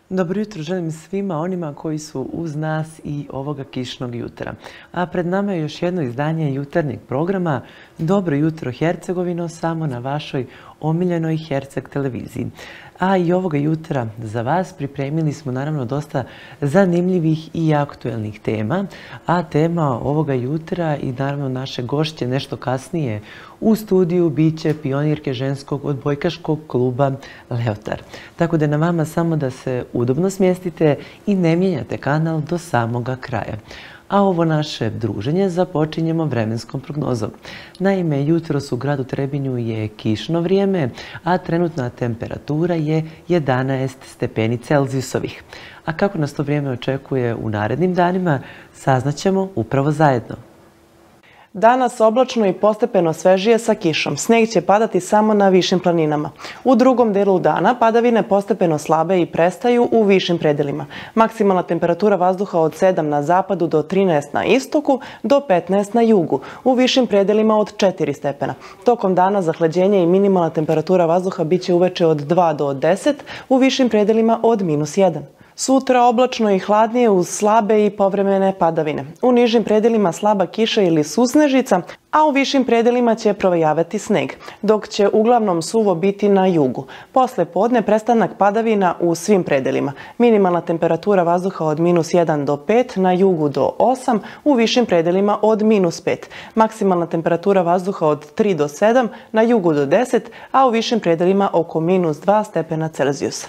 Dobro jutro želim svima onima koji su uz nas i ovoga kišnog jutra. A pred nama je još jedno izdanje jutarnjeg programa Dobro jutro Hercegovino, samo na vašoj omiljenoj Herceg televiziji. A i ovoga jutra za vas pripremili smo naravno dosta zanimljivih i aktuelnih tema. A tema ovoga jutra i naravno naše gošće nešto kasnije u studiju biće pionirke ženskog odbojkaškog kluba Leotar. Tako da je na vama samo da se udobno smjestite i ne mijenjate kanal do samoga kraja. A ovo naše druženje započinjemo vremenskom prognozom. Naime, jutros u gradu Trebinju je kišno vrijeme, a trenutna temperatura je 11 stepeni Celzijusovih. A kako nas to vrijeme očekuje u narednim danima, saznaćemo upravo zajedno. Danas oblačno i postepeno svežije sa kišom. Sneg će padati samo na višim planinama. U drugom delu dana padavine postepeno slabe i prestaju u višim predelima. Maksimalna temperatura vazduha od 7 na zapadu do 13 na istoku do 15 na jugu. U višim predelima od 4 stepena. Tokom dana zahlađenje i minimalna temperatura vazduha biće uveče od 2 do 10, u višim predelima od -1. Sutra oblačno i hladnije uz slabe i povremene padavine. U nižim predelima slaba kiša ili susnežica, a u višim predelima će provejavati sneg, dok će uglavnom suvo biti na jugu. Posle podne prestanak padavina u svim predelima. Minimalna temperatura vazduha od -1 do 5, na jugu do 8, u višim predelima od -5. Maksimalna temperatura vazduha od 3 do 7, na jugu do 10, a u višim predelima oko -2 stepena Celzijusa.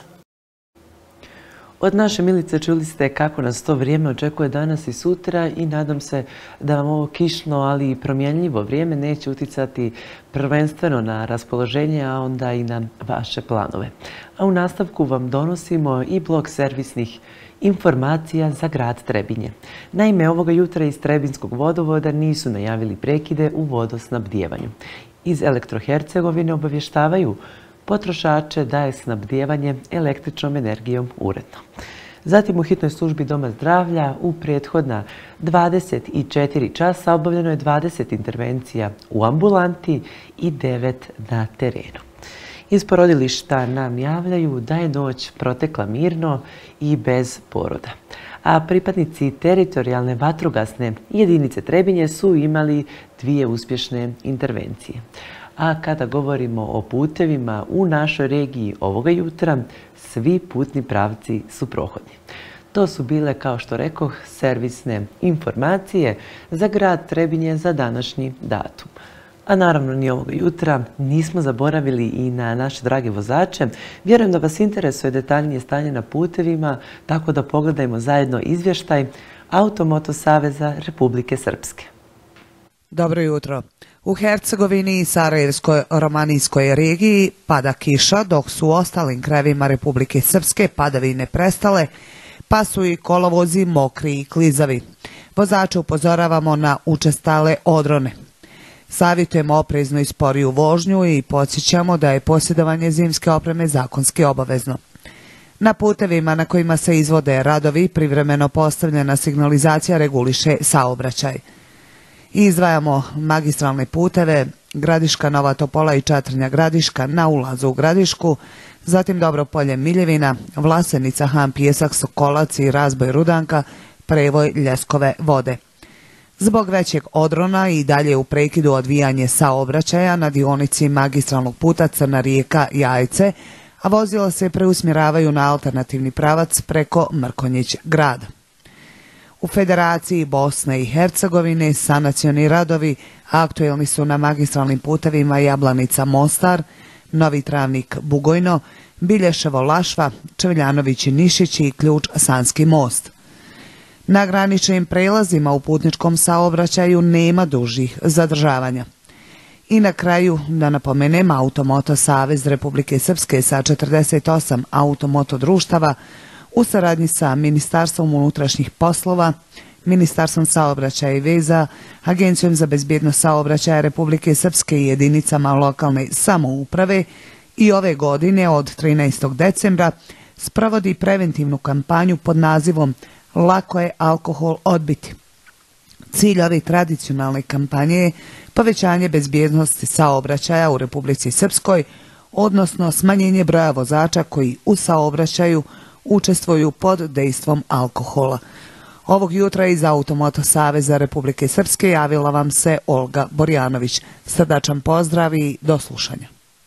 Od naše Milice čuli ste kako nas to vrijeme očekuje danas i sutra i nadam se da vam ovo kišno, ali i promjenljivo vrijeme neće uticati prvenstveno na raspoloženje, a onda i na vaše planove. A u nastavku vam donosimo i blok servisnih informacija za grad Trebinje. Naime, ovoga jutra iz Trebinskog vodovoda nisu najavili prekide u vodosnabdijevanju. Iz Elektrohercegovine obavještavaju potrošače da je snabdijevanje električnom energijom uredno. Zatim u hitnoj službi Doma zdravlja u prethodna 24 časa obavljeno je 20 intervencija u ambulanti i 9 na terenu. Iz porodilišta nam javljaju da je noć protekla mirno i bez poroda. A pripadnici teritorijalne vatrogasne jedinice Trebinje su imali 2 uspješne intervencije. A kada govorimo o putevima u našoj regiji ovoga jutra, svi putni pravci su prohodni. To su bile, kao što rekoh, servisne informacije za grad Trebinje za današnji datum. A naravno ni ovoga jutra nismo zaboravili i na naše drage vozače. Vjerujem da vas interesuje detaljnije stanje na putevima, tako da pogledajmo zajedno izvještaj Automoto Saveza Republike Srpske. Dobro jutro. U Hercegovini i Sarajevskoj romanijskoj regiji pada kiša, dok su u ostalim krajevima Republike Srpske padavine prestale, pa su i kolovozi mokri i klizavi. Vozače upozoravamo na učestale odrone. Savjetujemo opreznu i sporiju vožnju i podsjećamo da je posjedovanje zimske opreme zakonski obavezno. Na putevima na kojima se izvode radovi privremeno postavljena signalizacija reguliše saobraćaj. Izdvajamo magistralne puteve Gradiška, Nova Topola i Čatrnja Gradiška na ulazu u Gradišku, zatim Dobropolje Miljevina, Vlasenica, Han Pijesak, Sokolac i Razboj Rudanka, prevoj Ljeskove vode. Zbog većeg odrona i dalje u prekidu odvijanje saobraćaja na dionici magistralnog puta Crna Rijeka Jajce, a vozila se preusmjeravaju na alternativni pravac preko Mrkonjić grada. U Federaciji Bosne i Hercegovine sanacioni radovi aktuelni su na magistralnim putevima Jablanica Mostar, Novi Travnik Bugojno, Bilješevo Lašva, Čevljanović Nišić i Ključ Sanski most. Na graničnim prelazima u putničkom saobraćaju nema dužih zadržavanja. I na kraju da napomenem Automoto Savez Republike Srpske sa 48 automoto društava u saradnji sa Ministarstvom unutrašnjih poslova, Ministarstvom saobraćaja i veza, Agencijom za bezbjednost saobraćaja Republike Srpske i jedinicama lokalne samouprave i ove godine od 13. decembra sprovodi preventivnu kampanju pod nazivom Lako je alkohol odbiti. Cilj ove tradicionalne kampanje je povećanje bezbjednosti saobraćaja u Republici Srpskoj, odnosno smanjenje broja vozača koji u saobraćaju učestvuju pod dejstvom alkohola. Ovog jutra iz Automoto Saveza Republike Srpske javila vam se Olga Borjanović. Srdačan pozdrav i do slušanja.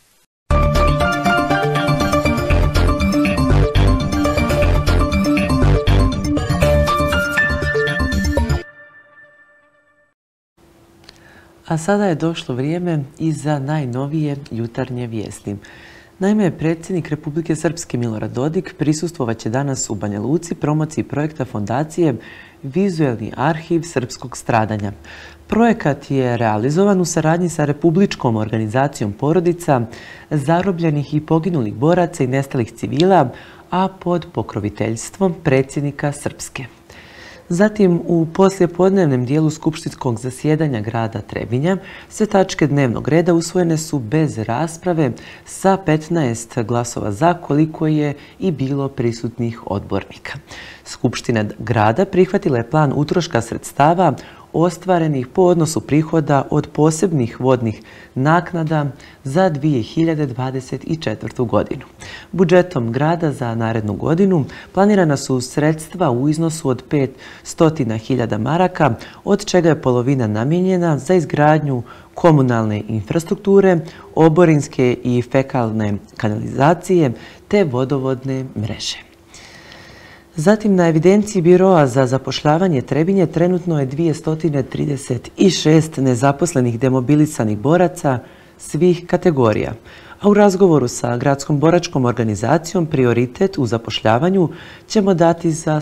A sada je došlo vrijeme i za najnovije jutarnje vijesti. Naime, predsjednik Republike Srpske Milorad Dodik prisustvovaće danas u Banja Luci promociji projekta fondacije Vizuelni arhiv srpskog stradanja. Projekat je realizovan u saradnji sa Republičkom organizacijom porodica zarobljenih i poginulih boraca i nestalih civila, a pod pokroviteljstvom predsjednika Srpske. Zatim, u poslijepodnevnem dijelu skupštinskog zasjedanja grada Trebinja sve tačke dnevnog reda usvojene su bez rasprave sa 15 glasova za, koliko je i bilo prisutnih odbornika. Skupština grada prihvatila je plan utroška sredstava ostvarenih po odnosu prihoda od posebnih vodnih naknada za 2024. godinu. Budžetom grada za narednu godinu planirana su sredstva u iznosu od 500.000 maraka, od čega je polovina namijenjena za izgradnju komunalne infrastrukture, oborinske i fekalne kanalizacije te vodovodne mreže. Zatim, na evidenciji Biroa za zapošljavanje Trebinje trenutno je 236 nezaposlenih demobilisanih boraca svih kategorija. A u razgovoru sa Gradskom boračkom organizacijom prioritet u zapošljavanju ćemo dati za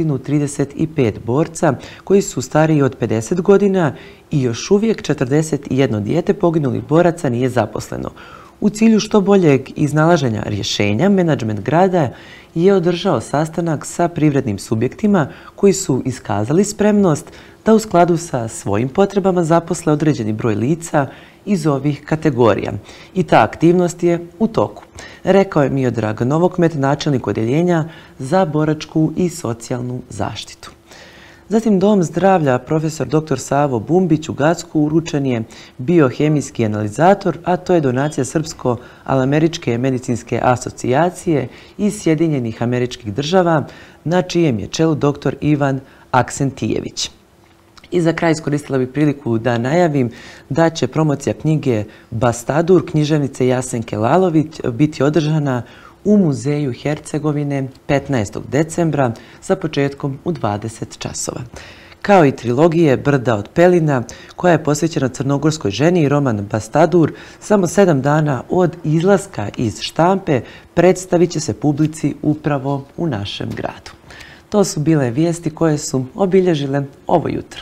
135 borca koji su stariji od 50 godina i još uvijek 41 dijete poginulih boraca nije zaposleno. U cilju što boljeg iznalaženja rješenja, menadžment grada je održao sastanak sa privrednim subjektima koji su iskazali spremnost da u skladu sa svojim potrebama zaposle određeni broj lica iz ovih kategorija. I ta aktivnost je u toku, rekao je Miodrag Novokmet, načelnik odjeljenja za boračku i socijalnu zaštitu. Zatim, Dom zdravlja profesor dr. Savo Bumbić u Gacku uručen je biohemijski analizator, a to je donacija Srpsko-američke medicinske asocijacije iz Sjedinjenih Američkih Država, na čijem je čelu dr. Ivan Aksentijević. I za kraj iskoristila bih priliku da najavim da će promocija knjige Bastadur književnice Jasenke Lalović biti održana u Muzeju Hercegovine 15. decembra sa početkom u 20 časova. Kao i trilogije Brda od pelina, koja je posvećena crnogorskoj ženi, i roman Bastadur, samo 7 dana od izlaska iz štampe predstavit će se publici upravo u našem gradu. To su bile vijesti koje su obilježile ovo jutro.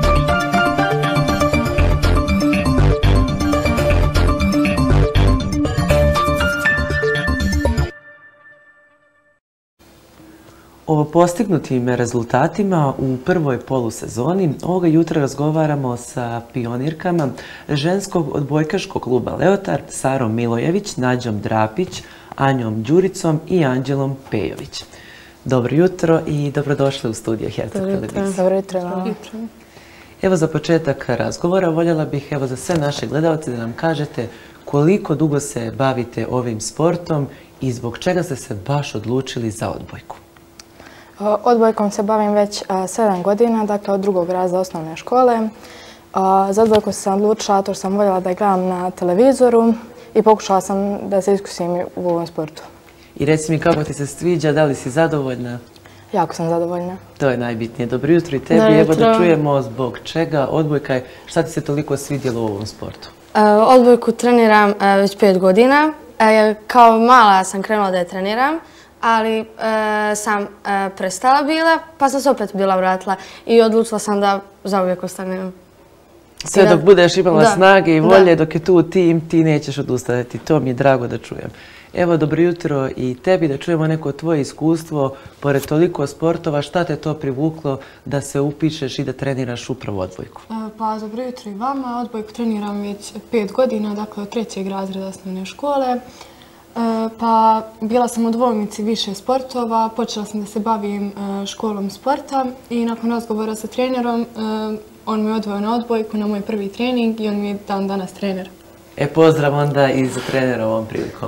O postignutim rezultatima u prvoj polusezoni ovoga jutra razgovaramo sa pionirkama ženskog odbojkaškog kluba Leotar, Sarom Milojević, Nađom Drapić, Anjom Đuricom i Anđelom Pejović. Dobro jutro i dobrodošli u studio Herceg televizije. Dobro jutro. Evo, za početak razgovora voljela bih za sve naše gledalce da nam kažete koliko dugo se bavite ovim sportom i zbog čega ste se baš odlučili za odbojku. Odbojkom se bavim već 7 godina, dakle od 2. razreda osnovne škole. Za odbojku sam odlučila jer sam voljela da gledam na televizoru i pokušala sam da se iskusim u ovom sportu. I reci mi kako ti se sviđa, da li si zadovoljna? Jako sam zadovoljna. To je najbitnije. Dobro jutro i tebi. Evo da čujemo zbog čega odbojka, šta ti se toliko svidjelo u ovom sportu? Odbojku treniram već 5 godina. Kao mala sam krenula da je treniram, ali sam prestala bila, pa sam se opet bila vratila i odlučila sam da zauvijek ostanem. Sve dok budeš imala snage i volje, dok je tu tim, ti nećeš odustaviti. To mi je drago da čujem. Evo, dobro jutro i tebi, da čujemo neko tvoje iskustvo. Pored toliko sportova, šta te to privuklo da se upišeš i da treniraš upravo odbojku? Pa, dobro jutro i vama. Odbojku treniram već 5 godina, dakle od 3. razreda osnovne škole. Pa, bila sam u dvojnici više sportova, počela sam da se bavim školom sporta i nakon razgovora sa trenerom on me odveo na odbojku, na moj prvi trening i on mi je dan danas trener. Pozdrav onda i za trenera ovom prilikom.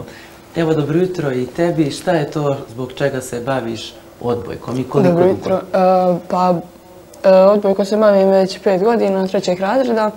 Evo, dobro jutro i tebi. Šta je to zbog čega se baviš odbojkom i koliko dugo? Dobro jutro. Odbojkom se bavim već 5 godina, 3. razreda.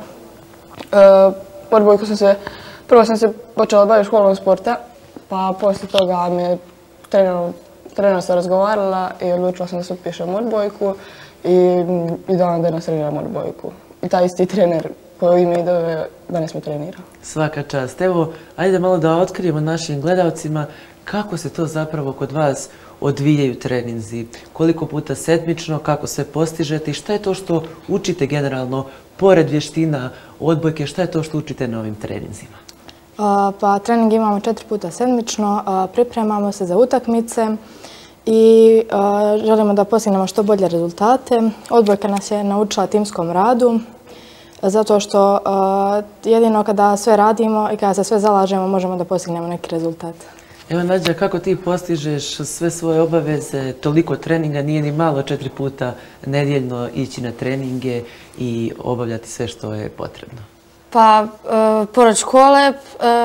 Prvo sam se počela baviti školom sporta, pa poslije toga me trener se razgovarala i odlučila sam da se upišem u odbojku i danas treniram odbojku. I taj isti trener koji mi doveo danas me trenira. Svaka čast. Evo, ajde malo da otkrijemo našim gledalcima kako se to zapravo kod vas odvijaju treninzi, koliko puta sedmično, kako se postižete i šta je to što učite generalno, pored vještina odbojke, šta je to što učite na ovim treninzima? Pa trening imamo 4 puta sedmično, pripremamo se za utakmice i želimo da postignemo što bolje rezultate. Odbojka nas je naučila timskom radu, zato što jedino kada sve radimo i kada se sve zalažemo možemo da postignemo neki rezultat. Evo, Nađa, kako ti postižeš sve svoje obaveze, toliko treninga, nije ni malo 4 puta nedjeljno ići na treninge i obavljati sve što je potrebno? Pa, pored škole,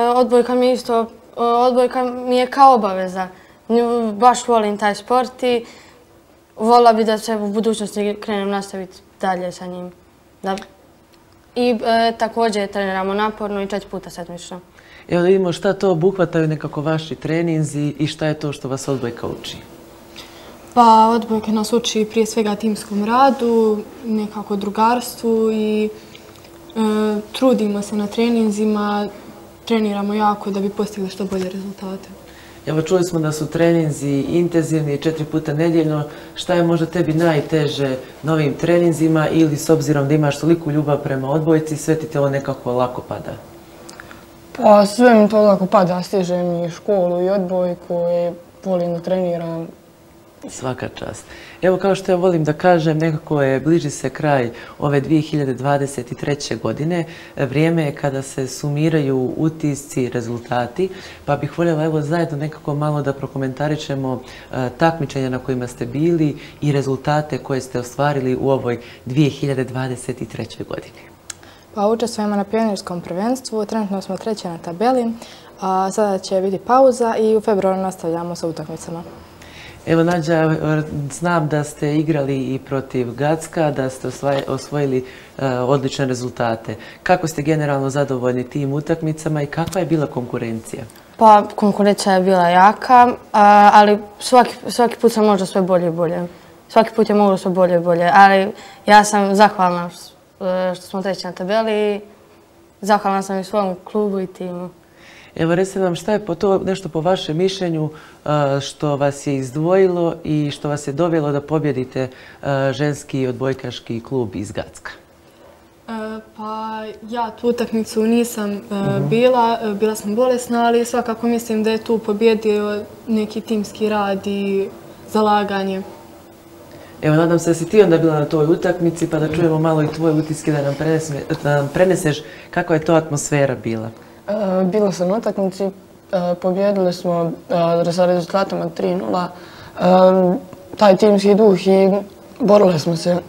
odbojka mi je kao obaveza. Baš volim taj sport i volila bi da se u budućnosti krenem nastaviti dalje sa njim. I također treniramo naporno i 4 puta sedmično. Evo da vidimo šta to obuhvataju nekako vaši treninzi i šta je to što vas odbojka uči. Pa odbojka nas uči prije svega timskom radu, nekako drugarstvu i trudimo se na treninzima, treniramo jako da bi postigli što bolje rezultate. Evo, čuli smo da su treninzi intenzivni 4 puta nedjeljno. Šta je možda tebi najteže na ovim treninzima ili s obzirom da imaš toliku ljubav prema odbojci, sve ti te ovo nekako lako pada? Pa sve mi to lako pada, stižem i školu i odbojku i volim da treniram. Svaka čast. Evo, kao što ja volim da kažem, nekako bliži se kraj ove 2023. godine. Vrijeme je kada se sumiraju utisci, rezultati, pa bih voljela evo zajedno nekako malo da prokomentarišemo takmičenja na kojima ste bili i rezultate koje ste ostvarili u ovoj 2023. godini. Pa učestvujemo na pionirskom prvenstvu, trenutno smo 3. na tabeli, a sada će biti pauza i u februaru nastavljamo sa utakmicama. Evo, Nađa, znam da ste igrali i protiv Gacka, da ste osvojili odlične rezultate. Kako ste generalno zadovoljni tim utakmicama i kakva je bila konkurencija? Pa, konkurencija je bila jaka, ali svaki put sam možda sve bolje i bolje. Svaki put je moglo sve bolje i bolje, ali ja sam zahvalna što smo 3. na tabeli i zahvalna sam i svom klubu i timu. Evo, recite nam šta je to nešto po vašem mišljenju što vas je izdvojilo i što vas je dovelo da pobjedite ženski odbojkaški klub iz Gacka? Pa ja tu utakmicu nisam bila sam bolesna, ali svakako mislim da je tu pobjedio neki timski rad i zalaganje. Evo, nadam se da si ti onda bila na toj utakmici, pa da čujemo malo i tvoje utiske da nam preneseš kakva je to atmosfera bila. Bila sam na utakmici, pobjedili smo sa rezultatima 3:0. Taj timski duh i borili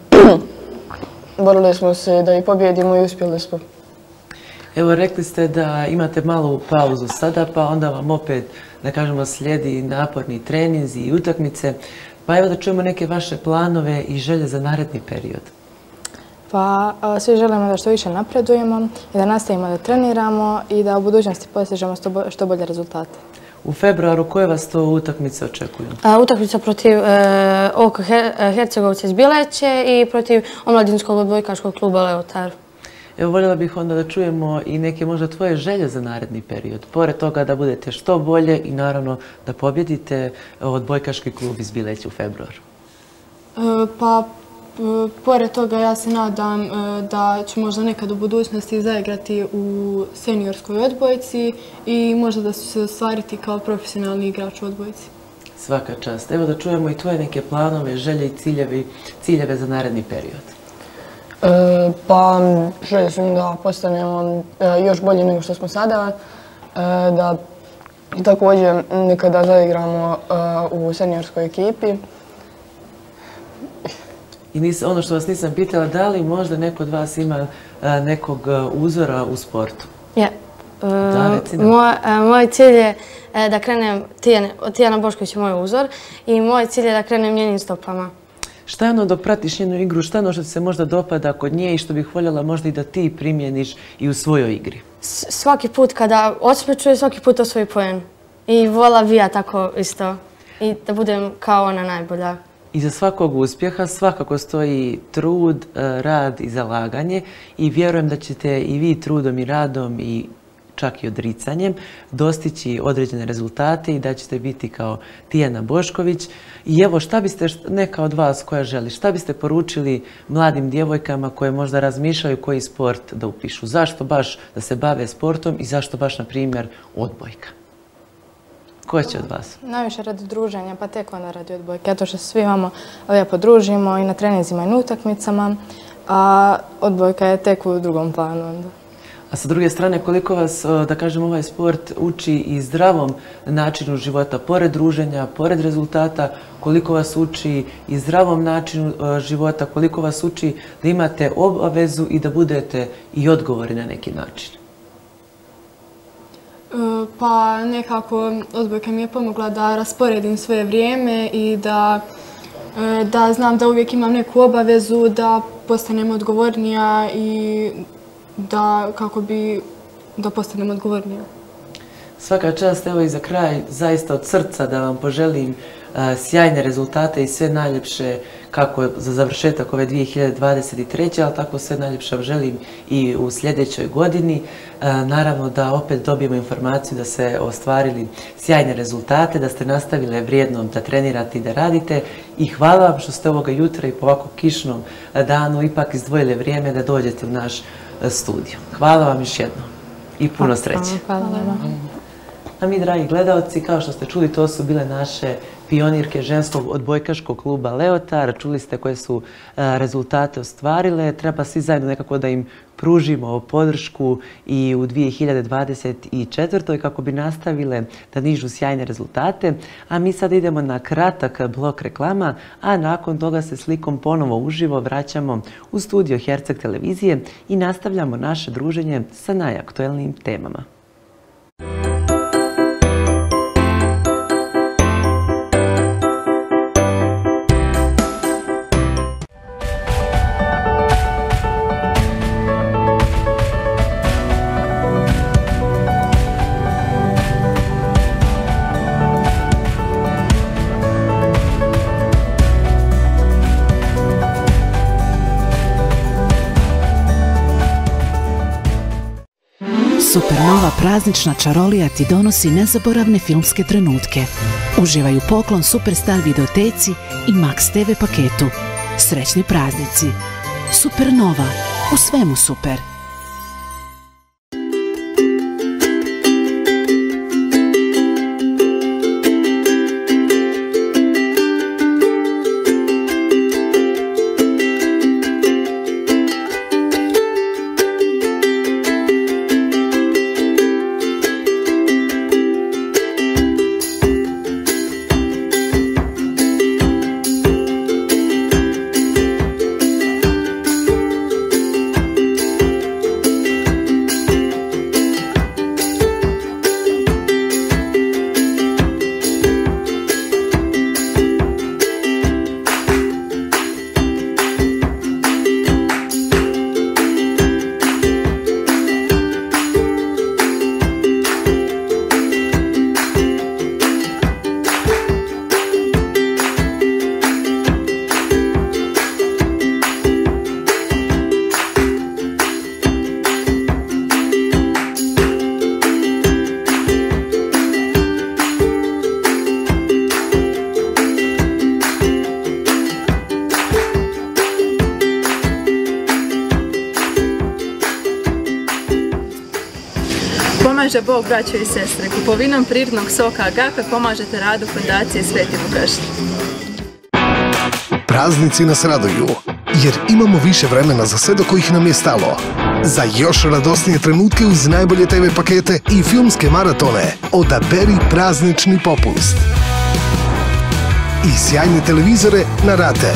smo se da ih pobjedimo i uspjeli smo. Evo, rekli ste da imate malu pauzu sada, pa onda vam opet, da kažemo, slijedi naporni treninzi i utakmice. Pa evo da čujemo neke vaše planove i želje za naredni period. Pa svi želimo da što više napredujemo i da nastavimo da treniramo i da u budućnosti postižemo što bolje rezultate. U februaru koje vas to utakmice očekuju? Utakmica protiv OK Hercegovca iz Bileće i protiv omladinskog odbojkaškog kluba Leotar. Evo, voljela bih onda da čujemo i neke možda tvoje želje za naredni period. Pored toga da budete što bolje i naravno da pobjedite odbojkaški klub iz Bileća u februaru. Pa, pored toga ja se nadam da ću možda nekad u budućnosti zaigrati u seniorskoj odbojci i možda da ću se ostvariti kao profesionalni igrač u odbojci. Svaka čast. Evo da čujemo i tvoje neke planove, želje i ciljeve za naredni period. Pa, želje su mi da postanemo još bolje nego što smo sada, da također nekada zaigramo u seniorskoj ekipi. I ono što vas nisam pitala, da li možda neko od vas ima nekog uzora u sportu? Je. Da, reci nam. Moj cilj je da krenem, Tijana Bošković je moj uzor i moj cilj je da krenem njenim stopama. Šta je ono dok pratiš njenu igru, šta je ono što ti se možda dopada kod nje i što bih voljela možda i da ti primjeniš i u svojoj igri? Svaki put kada osmečuje, svaki put osvoji poen. I vola bi ja tako isto. I da budem kao ona najbolja. Iza svakog uspjeha svakako stoji trud, rad i zalaganje i vjerujem da ćete i vi trudom i radom i čak i odricanjem dostići određene rezultate i da ćete biti kao Tijana Bošković. I evo, šta biste, neka od vas koja želi, šta biste poručili mladim djevojkama koje možda razmišljaju koji sport da upišu? Zašto baš da se bave sportom i zašto baš, na primjer, odbojka? Ko će od vas? Najviše radi druženja, pa tek onda radi odbojke. Zato što se svi vamo lijepo družimo i na treninzima i na utakmicama, a odbojka je tek u drugom planu onda. A sa druge strane, koliko vas, da kažem, ovaj sport uči i zdravom načinu života, pored druženja, pored rezultata, koliko vas uči i zdravom načinu života, koliko vas uči da imate obavezu i da budete i odgovorni na neki način? Pa nekako odbojka mi je pomogla da rasporedim svoje vrijeme i da znam da uvijek imam neku obavezu, da postanem odgovornija i da postanem odgovornija. Svaka čast, evo i za kraj, zaista od srca da vam poželim sjajne rezultate i sve najljepše kako za završetak ove 2023. ali tako sve najljepše vam želim i u sljedećoj godini. Naravno da opet dobijemo informaciju da ste ostvarili sjajne rezultate, da ste nastavile vrijedno da trenirate i da radite i hvala vam što ste ovoga jutra i po ovako kišnom danu ipak izdvojili vrijeme da dođete u naš studiju. Hvala vam još jednom i puno sreće. Hvala vam. A mi, dragi gledalci, kao što ste čuli, to su bile naše pionirke ženskog odbojkaškog kluba Leotar. Čuli ste koje su rezultate ostvarile. Treba svi zajedno nekako da im pružimo podršku i u 2024. kako bi nastavile da nižu sjajne rezultate. A mi sad idemo na kratak blok reklama, a nakon toga se slikom ponovo uživo vraćamo u studio Herceg televizije i nastavljamo naše druženje sa najaktuelnijim temama. Supernova praznična čarolija ti donosi nezaboravne filmske trenutke. Uživaj u Poklon Superstar videoteci i Max TV paketu. Srećni praznici. Supernova. U svemu super. Pomaže Bog, braćo i sestre. Kupovinom prirodnog soka Agape pomažete radu Fondacije Sveti Vukašin. Praznici nas raduju, jer imamo više vremena za sve do kojih nam je stalo. Za još radosnije trenutke uz najbolje TV pakete i filmske maratone, odaberi praznični popust. I sjajne televizore na rate.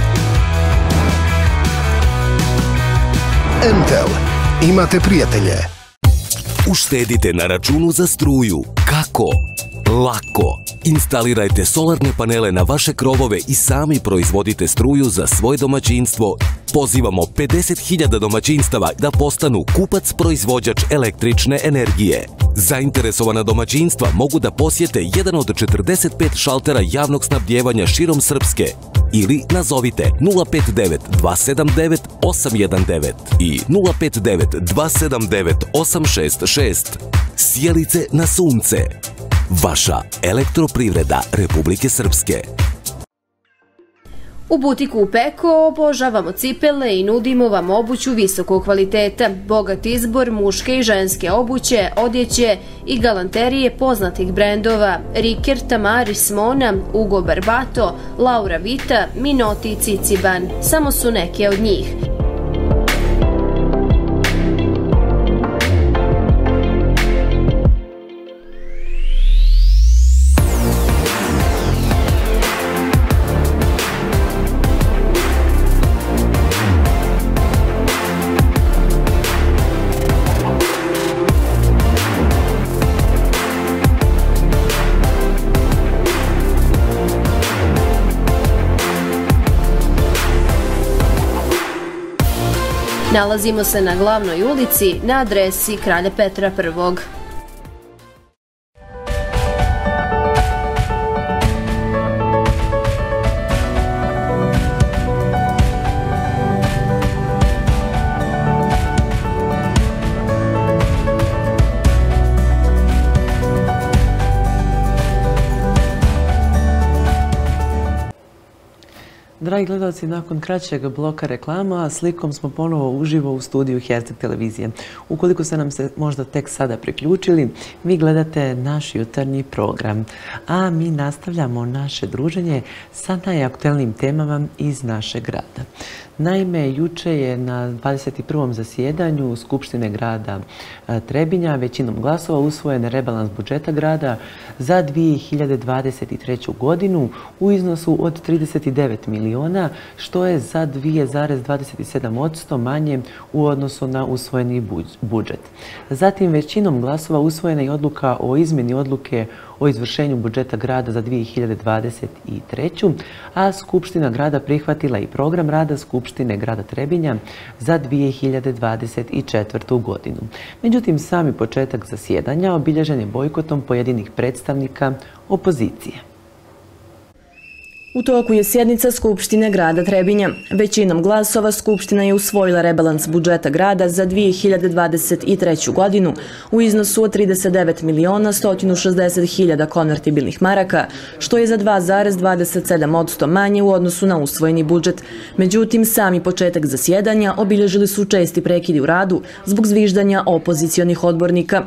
MTEL. Imate prijatelje. Uštedite na računu za struju. Kako? Lako! Instalirajte solarne panele na vaše krovove i sami proizvodite struju za svoje domaćinstvo. Pozivamo 50.000 domaćinstava da postanu kupac-proizvođač električne energije. Zainteresovana domaćinstva mogu da posjete jedan od 45 šaltera javnog snabdijevanja širom Srpske ili nazovite 059 279 819 i 059 279 866. Sjelice na sunce. Vaša elektroprivreda Republike Srpske. U butiku Peko obožavamo cipele i nudimo vam obuću visokog kvaliteta, bogat izbor muške i ženske obuće, odjeće i galanterije poznatih brendova Riker, Tamaris, Mona, Ugo Barbato, Laura Vita, Minoti i Ciciban. Samo su neke od njih. Nalazimo se na glavnoj ulici na adresi Kralja Petra I. Dragi gledalci, nakon kraćeg bloka reklama, slikom smo ponovo uživo u studiju Herceg televizije. Ukoliko ste nam se možda tek sada priključili, vi gledate naš jutarnji program, a mi nastavljamo naše druženje sa najaktuelnijim temama iz našeg grada. Naime, juče je na 21. zasjedanju Skupštine grada Trebinja većinom glasova usvojen rebalans budžeta grada za 2023. godinu u iznosu od 39 miliona, što je za 2,27% manje u odnosu na usvojeni budžet. Zatim, većinom glasova usvojena je odluka o izmjeni odluke o izvršenju budžeta grada za 2023. a Skupština grada prihvatila i program rada Skupštine grada Trebinja za 2024. godinu. Međutim, sami početak zasjedanja obilježen je bojkotom pojedinih predstavnika opozicije. U toku je sjednica Skupštine grada Trebinja. Većinom glasova Skupština je usvojila rebalans budžeta grada za 2023. godinu u iznosu od 39 miliona 160 hiljada konvertibilnih maraka, što je za 2,27% manje u odnosu na usvojeni budžet. Međutim, sami početak zasjedanja obilježili su česti prekidi u radu zbog zviždanja opozicionih odbornika.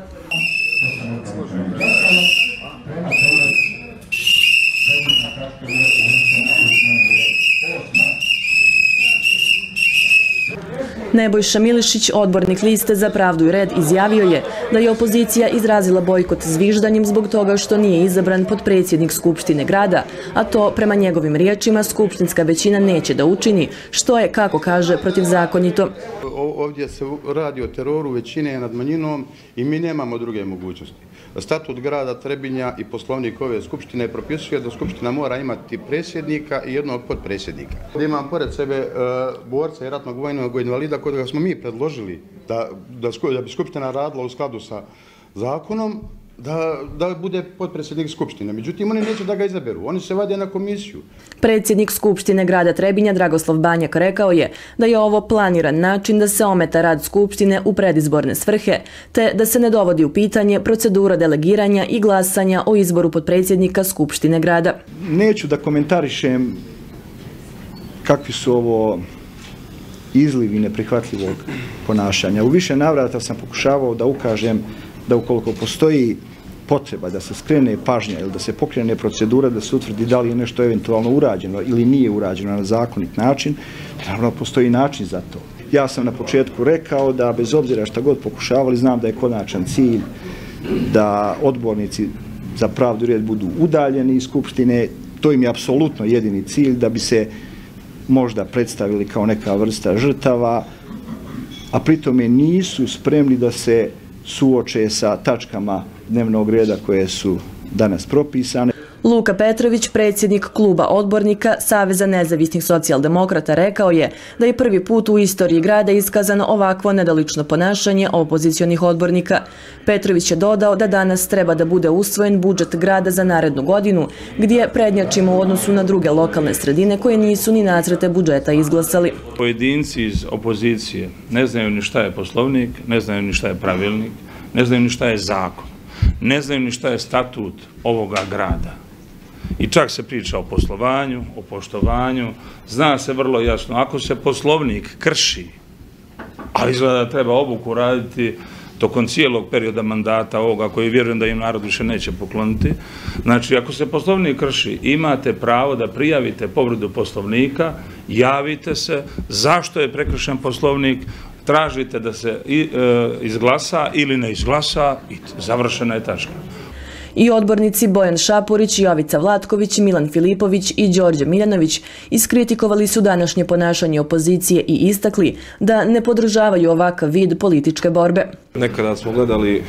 Nebojša Milišić, odbornik Liste za pravdu i red, izjavio je da je opozicija izrazila bojkot zviždanjem zbog toga što nije izabran potpredsjednik Skupštine grada, a to, prema njegovim riječima, skupštinska većina neće da učini, što je, kako kaže, protivzakonito. Ovdje se radi o teroru većine nad manjinom i mi nemamo druge mogućnosti. Statut grada Trebinja i poslovnik ove skupštine propisuje da skupština mora imati predsjednika i jednog potpredsjednika. Imam pored sebe borca i ratnog vojnog invalida kojega smo mi predložili da bi skupština radila u skladu sa zakonom, da bude potpredsjednik Skupštine. Međutim, oni neće da ga izaberu. Oni se vade na komisiju. Predsjednik Skupštine grada Trebinja, Dragoslav Banjak, rekao je da je ovo planiran način da se ometa rad Skupštine u predizborne svrhe, te da se ne dovodi u pitanje procedura delegiranja i glasanja o izboru potpredsjednika Skupštine grada. Neću da komentarišem kakvi su ovo izlivi neprihvatljivog ponašanja. U više navrata sam pokušavao da ukažem da ukoliko postoji potreba da se skrene pažnja ili da se pokrene procedura da se utvrdi da li je nešto eventualno urađeno ili nije urađeno na zakonit način, naravno postoji način za to. Ja sam na početku rekao da bez obzira šta god pokušavali, znam da je konačan cilj da odbornici za pravdu i red budu udaljeni iz Skupštine. To im je apsolutno jedini cilj, da bi se možda predstavili kao neka vrsta žrtava, a pritome nisu spremni da se suoče sa tačkama dnevnog reda koje su danas propisane. Luka Petrović, predsjednik kluba odbornika Saveza nezavisnih socijaldemokrata, rekao je da je prvi put u istoriji grada iskazano ovakvo nedolično ponašanje opozicionih odbornika. Petrović je dodao da danas treba da bude usvojen budžet grada za narednu godinu, gdje prednjačimo u odnosu na druge lokalne sredine koje nisu ni nacrte budžeta izglasali. Pojedinci iz opozicije ne znaju ni šta je poslovnik, ne znaju ni šta je pravilnik, ne znaju ni šta je zakon, ne znaju ni šta je statut ovoga grada. I čak se priča o poslovanju, o poštovanju, zna se vrlo jasno, ako se poslovnik krši, a izgleda da treba obuku raditi tokom cijelog perioda mandata ovoga, koji vjerujem da im narod više neće pokloniti, znači ako se poslovnik krši, imate pravo da prijavite povredu poslovnika, javite se, zašto je prekršen poslovnik, tražite da se izglasa ili ne izglasa i završena je tačka. I odbornici Bojan Šapurić, Jovica Vlatković, Milan Filipović i Đorđe Miljanović iskritikovali su današnje ponašanje opozicije i istakli da ne podržavaju ovakav vid političke borbe. Nekada smo gledali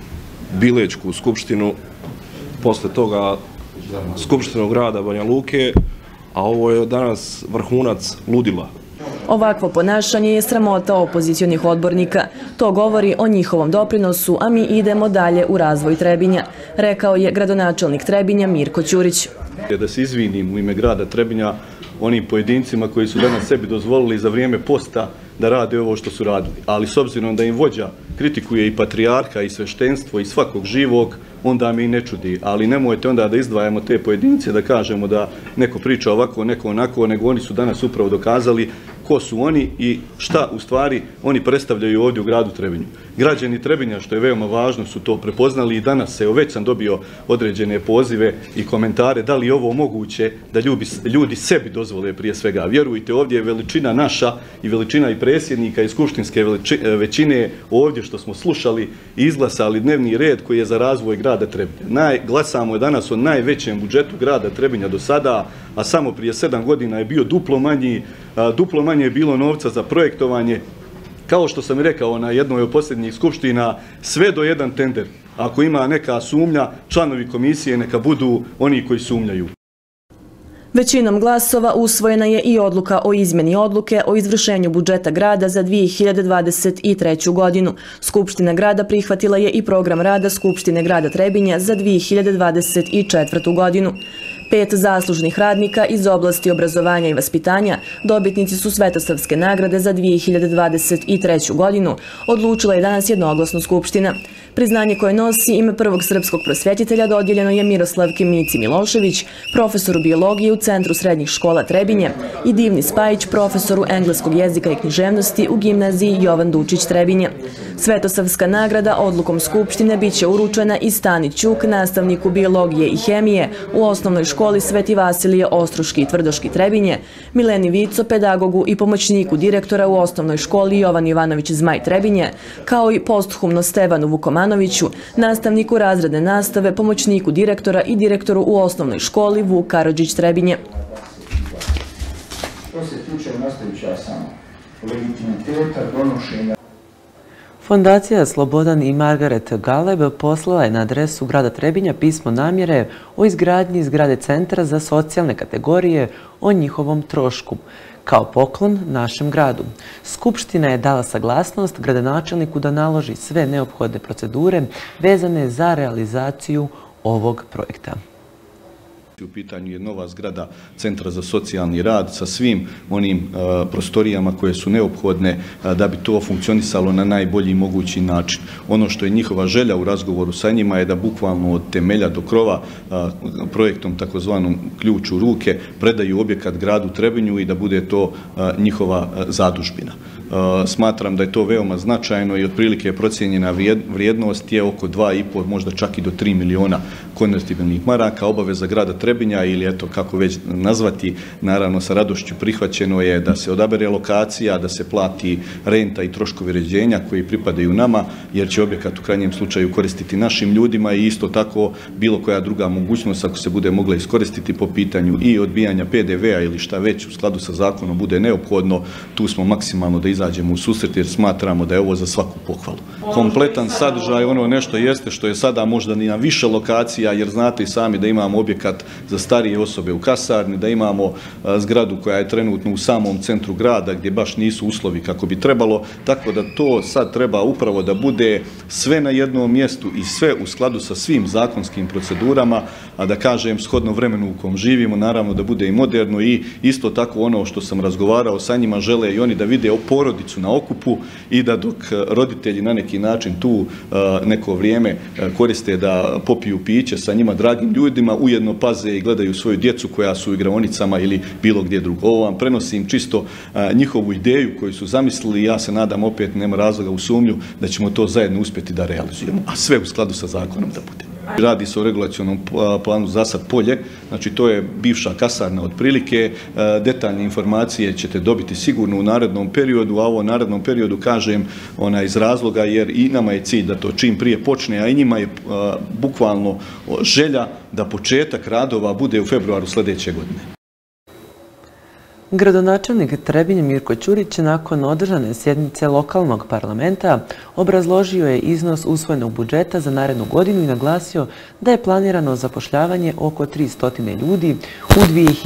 Bilečku skupštinu, posle toga Skupštinu grada Banja Luke, a ovo je danas vrhunac ludila. Ovakvo ponašanje je sramota opozicionih odbornika. To govori o njihovom doprinosu, a mi idemo dalje u razvoj Trebinja, rekao je gradonačelnik Trebinja Mirko Ćurić. Da se izvinim u ime grada Trebinja onim pojedincima koji su danas sebi dozvolili za vrijeme posta da rade ovo što su radili. Ali s obzirom da im vođa kritikuje i patrijarha i sveštenstvo i svakog živog, onda mi ne čudi. Ali nemojte onda da izdvajamo te pojedince, da kažemo da neko priča ovako, neko onako, nego oni su danas upravo dokazali ko su oni i šta u stvari oni predstavljaju ovdje u gradu Trebinju. Građani Trebinja, što je veoma važno, su to prepoznali i danas se, već sam dobio određene pozive i komentare da li je ovo moguće da ljudi sebi dozvole prije svega. Vjerujte, ovdje je veličina naša i veličina i predsjednika i skupštinske većine ovdje što smo slušali i izglasali dnevni red koji je za razvoj grada Trebinja. Glasamo je danas o najvećem budžetu grada Trebinja do sada, a samo prije 7 godina je bio duplo manje je bilo novca za projektovanje. Kao što sam rekao na jednoj od posljednjih skupština, sve do jedan tender. Ako ima neka sumnja, članovi komisije neka budu oni koji sumnjaju. Većinom glasova usvojena je i odluka o izmjeni odluke o izvršenju budžeta grada za 2023. godinu. Skupština grada prihvatila je i program rada Skupštine grada Trebinja za 2024. godinu. 5 zaslužnih radnika iz oblasti obrazovanja i vaspitanja, dobitnici su Svetosavske nagrade za 2023. godinu, odlučila je danas jednoglasno Skupština. Priznanje koje nosi ime prvog srpskog prosvjetitelja dodijeljeno je Miroslavki Mici Milošević, profesoru biologije u Centru srednjih škola Trebinje, i Divni Spajić, profesoru engleskog jezika i književnosti u gimnaziji Jovan Dučić Trebinje. Svetosavska nagrada odlukom Skupštine biće uručena i Stani Ćuk, nastavniku biologije i hemije u osnovnoj školi Sveti Vasilije Ostroški i Tvrdoški Trebinje, Mileni Vico, pedagogu i pomoćniku direktora u osnovnoj školi Jovan Ivanović Zmaj Trebinje, kao i posthumno Stevanu Vukomanoviću, nastavniku razredne nastave, pomoćniku direktora i direktoru u osnovnoj školi Vuk Karadžić Trebinje. To se tiče, nastavit ću ja samo, legitimiteta donošenja. Fondacija Slobodan i Margaret Galeb poslala je na adresu grada Trebinja pismo namjere o izgradnji zgrade Centra za socijalne kategorije o njihovom trošku, kao poklon našem gradu. Skupština je dala saglasnost gradonačelniku da naloži sve neophodne procedure vezane za realizaciju ovog projekta. U pitanju je nova zgrada Centra za socijalni rad sa svim onim prostorijama koje su neophodne da bi to funkcionisalo na najbolji mogući način. Ono što je njihova želja u razgovoru sa njima je da bukvalno od temelja do krova projektom takozvanom ključ u ruke predaju objekat gradu Trebinju i da bude to njihova zadužbina. Smatram da je to veoma značajno i otprilike procijenjena vrijednost je oko 2,5, možda čak i do 3 miliona konvertibilnih maraka. Obaveza grada Trebinja, ili eto kako već nazvati, naravno sa radošću prihvaćeno je da se odabere lokacija, da se plati renta i troškovi uređenja koji pripadaju nama, jer će objekat u krajnjem slučaju koristiti našim ljudima i isto tako bilo koja druga mogućnost ako se bude mogla iskoristiti po pitanju i odbijanja PDV-a ili šta već u skladu sa zakonom bude neophodno, tu smo maksimalno da izađemo u susret jer smatramo da je ovo za svaku pohvalu. Kompletan sadržaj, ono nešto jeste što je sada možda ni na više lokacija lokacija, jer znate i sami da imamo objekat za starije osobe u kasarni, da imamo zgradu koja je trenutno u samom centru grada gdje baš nisu uslovi kako bi trebalo, tako da to sad treba upravo da bude sve na jednom mjestu i sve u skladu sa svim zakonskim procedurama, a da kažem shodno vremenu u kom živimo, naravno da bude i moderno i isto tako ono što sam razgovarao sa njima, žele i oni da vide porodicu na okupu i da dok roditelji na neki način tu neko vrijeme koriste da popiju piće sa njima dragim ljudima, ujedno paze i gledaju svoju djecu koja su u igraonicama ili bilo gdje drugo. Ovo vam prenosim čisto njihovu ideju koju su zamislili i ja se nadam, opet nema razloga u sumnju, da ćemo to zajedno uspjeti da realizujemo, a sve u skladu sa zakonom da bude. Radi se o regulacionom planu za sad Polje, znači to je bivša kasarna otprilike, detaljne informacije ćete dobiti sigurno u narednom periodu, a ovo narednom periodu kažem iz razloga jer i nama je cilj da to čim prije počne, a i njima je bukvalno želja da početak radova bude u februaru sljedeće godine. Gradonačelnik Trebinja Mirko Ćurić nakon održane sjednice lokalnog parlamenta obrazložio je iznos usvojenog budžeta za narednu godinu i naglasio da je planirano zapošljavanje oko 300 ljudi u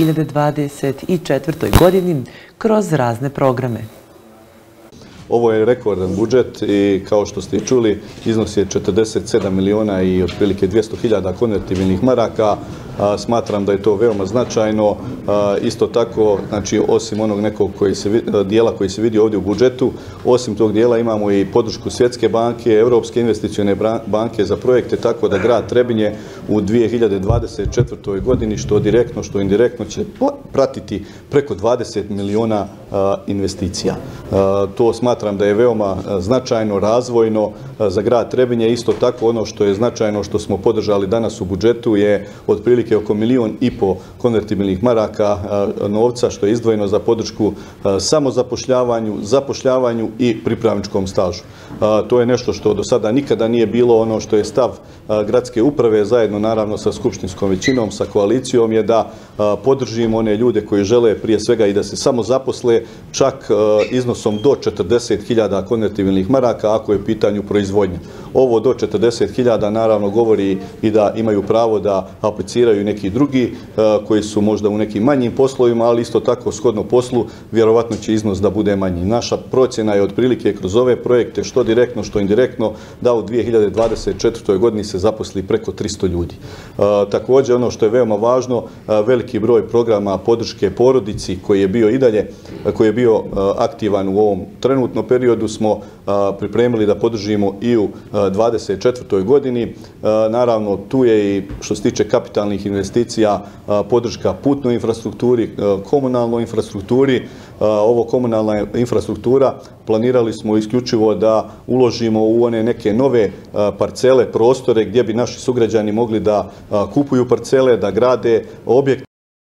2024. godini kroz razne programe. Ovo je rekordan budžet i kao što ste čuli iznos je 47 miliona i otprilike 200.000 konvertibilnih maraka. Smatram da je to veoma značajno. Isto tako, znači osim onog nekog dijela koji se vidi ovdje u budžetu, osim tog dijela imamo i podršku Svjetske banke, Europske investicione banke za projekte, tako da grad Trebinje u 2024. godini što direktno, što indirektno će pratiti preko 20 miliona investicija. To smatram da je veoma značajno, razvojno za grad Trebinje. Isto tako ono što je značajno što smo podržali danas u budžetu je otprilike oko 1,5 milijuna konvertibilnih maraka novca što je izdvojeno za podršku samozapošljavanju, zapošljavanju i pripravničkom stažu. To je nešto što do sada nikada nije bilo. Ono što je stav gradske uprave zajedno naravno sa skupštinskom većinom, sa koalicijom je da podržimo one ljude koji žele prije svega i da se samo zaposle čak iznosom do 40.000 konvertibilnih maraka ako je u pitanju proizvodnja. Ovo do 40.000 naravno govori i da imaju pravo da apliciraju neki drugi koji su možda u nekim manjim poslovima, ali isto tako shodno poslu vjerovatno će iznos da bude manji. Naša procjena je otprilike kroz ove projekte što direktno, što indirektno da u 2024. godini se zaposli preko 300 ljudi. Također ono što je veoma važno, veliki broj programa podrške porodici koji je bio i dalje, koji je bio aktivan u ovom trenutnom periodu smo pripremili da podržimo i u 2024. godini. Naravno tu je i što se tiče kapitalnih investicija podrška putnoj infrastrukturi, komunalnoj infrastrukturi. Ovo komunalna infrastruktura planirali smo isključivo da uložimo u one neke nove parcele, prostore gdje bi naši sugrađani mogli da kupuju parcele, da grade objekte.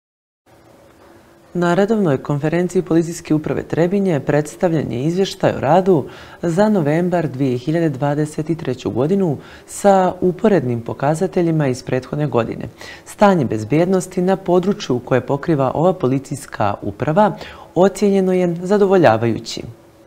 Na redovnoj konferenciji Policijske uprave Trebinje predstavljen je izvještaj o radu za novembar 2023. godinu sa uporednim pokazateljima iz prethodne godine. Stanje bezbjednosti na području koje pokriva ova policijska uprava ocijenjeno je zadovoljavajući.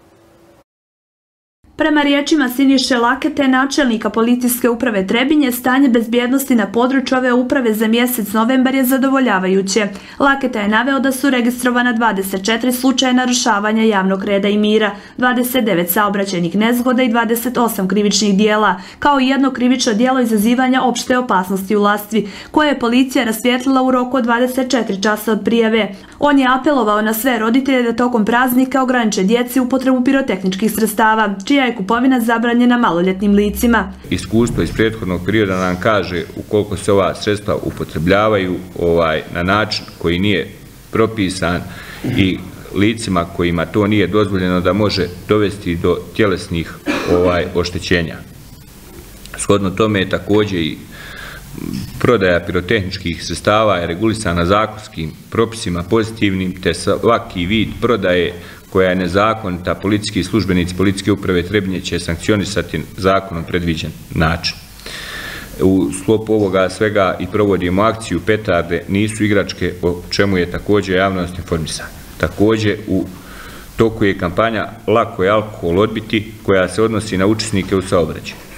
Prema riječima Siniše Lakete, načelnika Policijske uprave Trebinje, stanje bezbjednosti na području ove uprave za mjesec novembar je zadovoljavajuće. Laketa je naveo da su registrovana 24 slučaja narušavanja javnog reda i mira, 29 saobraćajnih nezgoda i 28 krivičnih dijela, kao i jedno krivično dijelo izazivanja opšte opasnosti u Lastvi, koje je policija rasvijetlila u roku od 24 časa od prijave. On je apelovao na sve roditelje da tokom praznika ograniče djeci upotrebu pirotehničkih sredstava, čija je kupovina zabranjena maloljetnim licima. Iskustvo iz prethodnog perioda nam kaže ukoliko se ova sredstva upotrebljavaju na način koji nije propisan i licima kojima to nije dozvoljeno da može dovesti do tjelesnih oštećenja. Shodno tome je također i prodaja pirotehničkih sredstava je regulisana zakonskim propisima pozitivnim, te svaki vid prodaje koja je nezakonita, policijski službenici Policijske uprave Trebinje će sankcionisati zakonom predviđen način. U sklopu ovoga svega i provodimo akciju Petarde nisu igračke, o čemu je također javnost informisana. Također u toku je kampanja Lako je alkohol odbiti, koja se odnosi na učesnike u saobraćaju.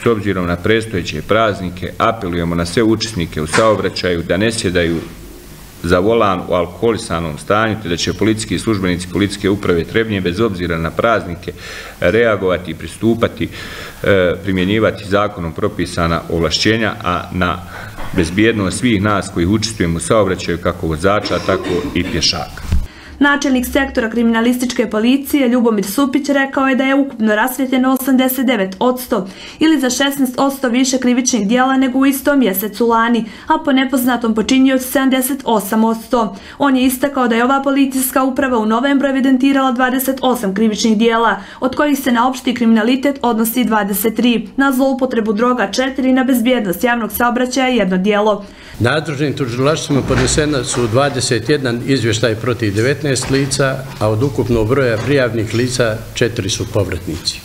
S obzirom na predstojeće praznike, apelujemo na sve učesnike u saobraćaju da ne sjedaju za volan u alkoholisanom stanju, te da će policijski službenici Policijske uprave Trebinje bez obzira na praznike reagovati i pristupati, primjenjivati zakonom propisana ovlašćenja, a na bezbjednost svih nas koji učestvujemo u saobraćaju kako vozača, tako i pješaka. Načelnik sektora kriminalističke policije Ljubomir Supić rekao je da je ukupno rasvjetljeno 89% ili za 16% više krivičnih dijela nego u istom mjesecu lani, a po nepoznatom počiniocu 78%. On je istakao da je ova policijska uprava u novembru evidentirala 28 krivičnih dijela, od kojih se na opšti kriminalitet odnosi 23, na zloupotrebu droga 4 i na bezbjednost javnog saobraćaja 1 dijelo. Nadležnim tužilaštvima podnesena su 21 izvještaj protiv 19 lica, a od ukupnog broja prijavnih lica 4 su povratnici.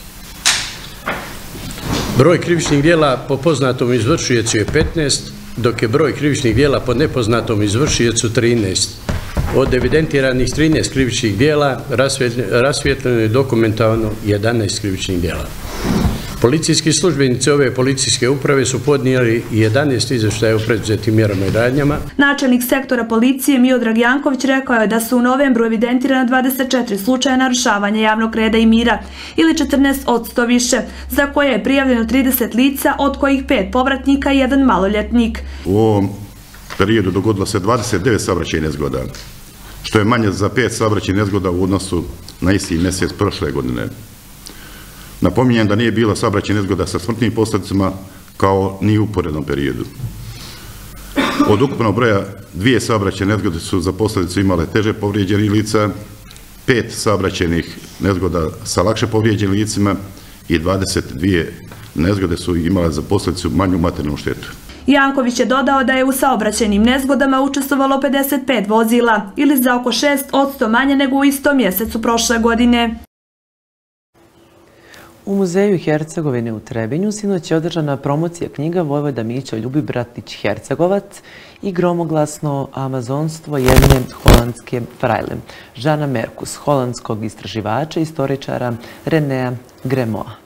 Broj krivičnih dijela po poznatom izvršiocu je 15, dok je broj krivičnih dijela po nepoznatom izvršiocu 13. Od evidentiranih 13 krivičnih dijela rasvjetljeno je dokumentovano 11 krivičnih dijela. Policijski službenici ove policijske uprave su podnijeli 11 izvještaja o preduzetim mjerama i radnjama. Načelnik sektora policije Miodrag Janković rekao je da su u novembru evidentirana 24 slučaja narušavanja javnog reda i mira ili 14% više, za koje je prijavljeno 30 lica, od kojih 5 povratnika i 1 maloljetnik. U ovom periodu dogodilo se 29 saobraćajnih nezgoda, što je manje za 5 saobraćajnih nezgoda u odnosu na isti mjesec prošle godine. Napominjem da nije bilo saobraćajnih nezgoda sa smrtnim posljedicama kao ni u uporednom periodu. Od ukupnog broja 2 saobraćajne nezgode su za posljedicu imale teže povrijeđenih lica, 5 saobraćajnih nezgoda sa lakše povrijeđenim licima i 22 nezgode su imale za posljedicu manju materijalnu štetu. Janković je dodao da je u saobraćajnim nezgodama učestvovalo 55 vozila ili za oko 6% manje nego u istom mjesecu prošle godine. U muzeju Hercegovine u Trebinju sinoć je održana promocija knjiga Vojvoda Mićo Ljubibratić Hercegovac i gromoglasno amazonstvo jedne holandske frajle. Žana Merkus, holandskog istraživača i istoričara Renea Gremoa.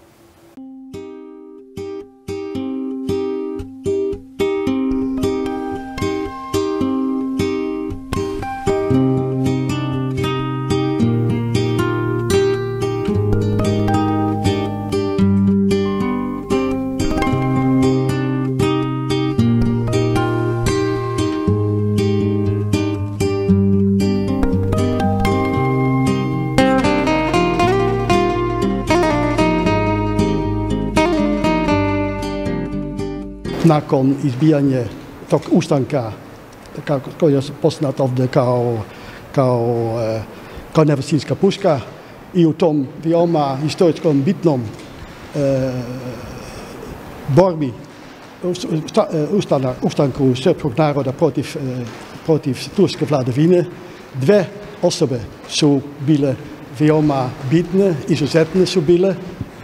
Nakon izbijanja tog ustanka, koji je poznat ovdje kao nevrsinska puška, i u tom veoma historijskom bitnom borbi, ustanku srpskog naroda protiv turske vladavine, 2 osobe su bile veoma bitne, izuzetne su bile,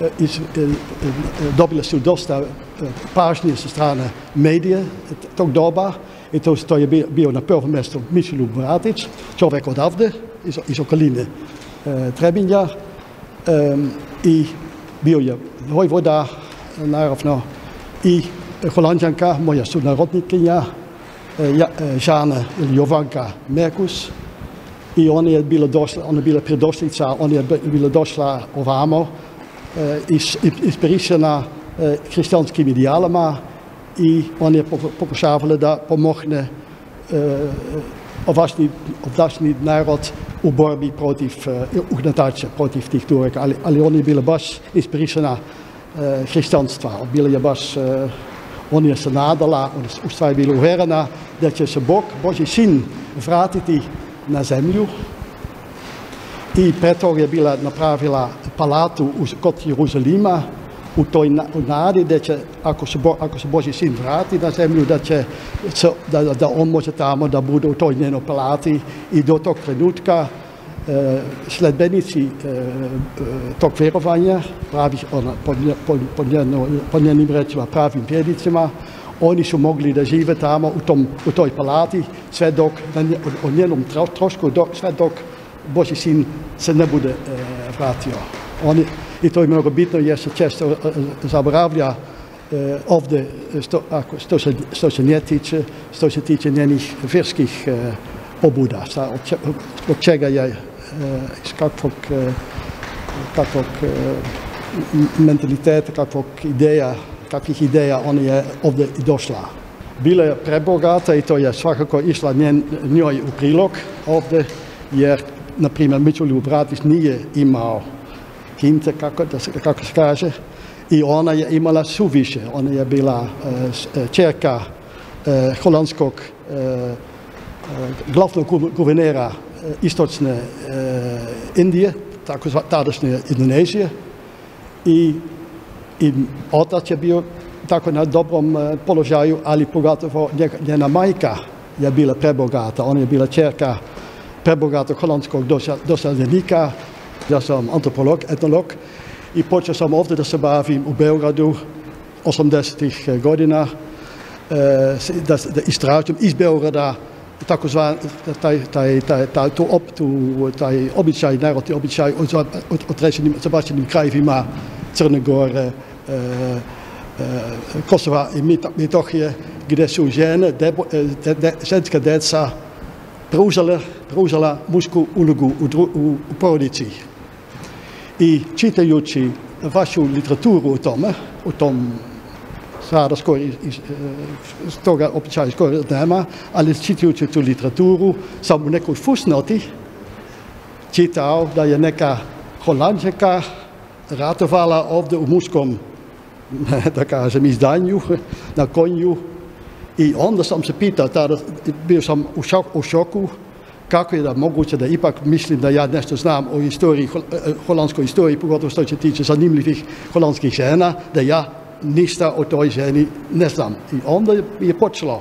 dobile su dosta pažnje sa strane medije tog doba, i to je bio na prvom mjestu Mićo Ljubibratić, čovjek odavde, iz okoline Trebinja, i bio je vojvoda, naravno, i Holandjanka, moja sunarodnikinja, Žana ili Jovanka Merkus, i ona je bila predošlica, ona je bila došla ovamo, inspirisana hrišćanskim idealama, i on je pokušavala da pomogne ovdašnji narod u borbi protiv ugnatača, protiv tih Turaka, ali on je bila baš inspirisana hrišćanstva. On je se nadala, on je u stvari bila uvjerena da će se Božji sin vratiti na zemlju, i preto je bila napravila palatu kod Jeruzalima u toj nadi da će, ako se Božji sin vrati na zemlju, da on može tamo da bude u toj njenoj palati, i do tog trenutka sledbenici tog vjerovanja, po njenim rečima pravim vjernicima, oni su mogli da žive tamo u toj palati sve dok, o njenom trošku, sve dok Božji sin se ne bude vratio. I to je mnogo bitno jer se često zaboravlja ovdje što se nje tiče, što se tiče njenih vjerskih obuda, od čega je, iz kakvog mentaliteta, kakvih ideja ona je ovdje i došla. Bila je prebogata i to je svakako išla njoj u prilog ovdje, jer, na primjer, Mićoljub Bratić nije imao kinte, kako se kaže, i ona je imala suviše. Ona je bila čerka holandskog glavnog guvernera istočne Indije, tadašnje Indonezije, i otac je bio tako na dobrom položaju, ali pogotovo njena majka je bila prebogata. Ona je bila čerka prebogatog holandskog doseljenika. Ja sam antropolog, etnolog i počeo sam ovdje da se bavim u Beogradu 80-ih godina, da istražujem iz Beograda taj običaj, narodni običaj o zabačenim krajevima Crne Gore, Kosova i Metohije, gdje su žene, ženska djeca pružala mušku ulogu u porodici. I čitajući vašu literaturu o tom sada skoro iz toga običaja skoro nema, ali čitajući tu literaturu sam u nekoj fusnoti čitao da je neka Holandžanka ratovala ovdje u muškom, da kažem, izdanju, na konju. I onda sam se pitao, tada bio sam u šoku, kako je da moguće da ipak mislim da ja nešto znam o istoriji, holandskoj istoriji, pogotovo što se tiče zanimljivih holandskih žena, da ja ništa o toj ženi ne znam. I onda je počelo.